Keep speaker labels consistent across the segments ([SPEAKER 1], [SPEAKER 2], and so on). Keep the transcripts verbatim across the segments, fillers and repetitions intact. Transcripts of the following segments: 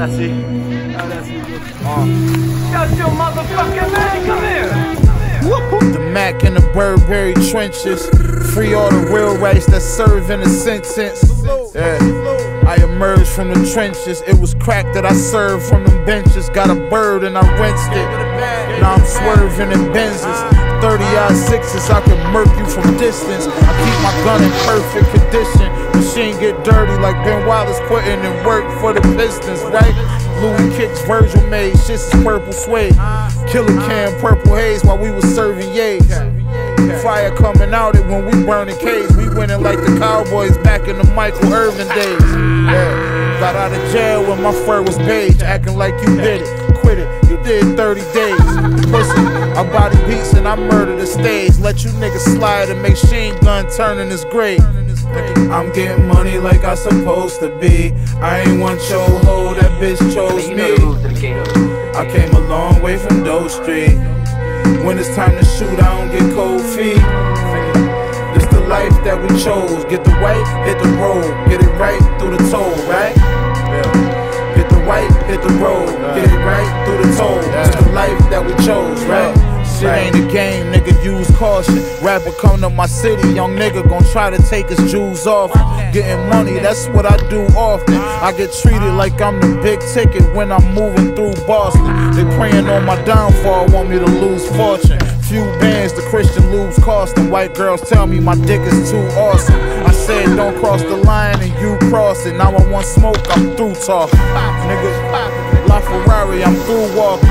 [SPEAKER 1] Ahora sí. Ahora sí. Shut your motherfucking man, come here.
[SPEAKER 2] The Mac in the Burberry trenches. Free all the real rights that serve in a sentence. Yeah. I emerged from the trenches. It was crack that I served from them benches. Got a bird and I rinsed it. Now I'm swerving in Benzes. thirty odd sixes, I can murk you from distance. I keep my gun in perfect condition. Machine get dirty like Ben Wallace putting in work for the Pistons, right? Louis kicks Virgil made, shit's purple suede. Killer can, purple haze while we was serving yays. Fire coming out it when we burning K's. We winning like the Cowboys back in the Michael Irvin days. Yeah. Got out of jail when my fur was beige, acting like you did it. Quit it, you did thirty days. Pussy, I body beats and I murder the stage. Let you niggas slide and machine gun turn in his grave. I'm getting money like I supposed to be. I ain't want your hoe, that bitch chose me. I came a long way from Doe Street. When it's time to shoot, I don't get cold feet. This the life that we chose. Get the white, hit the road. Get it right through the toll, right? Yeah. Get the white, hit the road. Get it right through the toll. It's the life that we chose, right? Shit ain't a game, nigga, use caution. Rapper come to my city, young nigga gon' try to take his jewels off. Getting money, that's what I do often. I get treated like I'm the big ticket when I'm moving through Boston. They praying on my downfall, want me to lose fortune. Few bands, the Christian lose cost, and white girls tell me my dick is too awesome. I said don't cross the line and you cross it. Now I want smoke, I'm through talking. Nigga, La Ferrari, I'm through walking.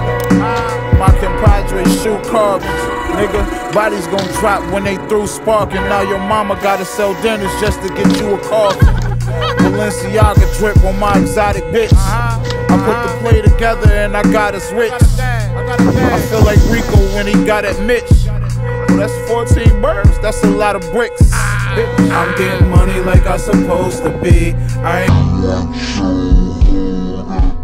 [SPEAKER 2] My compadre shoot carbons. Nigga, bodies gon' drop when they through sparking. Now your mama gotta sell dinners just to get you a coffin. Balenciaga drip on my exotic bitch. I put the play together and I got us rich. I feel like Rico when he got at Mitch. Well, that's fourteen birds, that's a lot of bricks. I'm getting money like I supposed to be. I ain't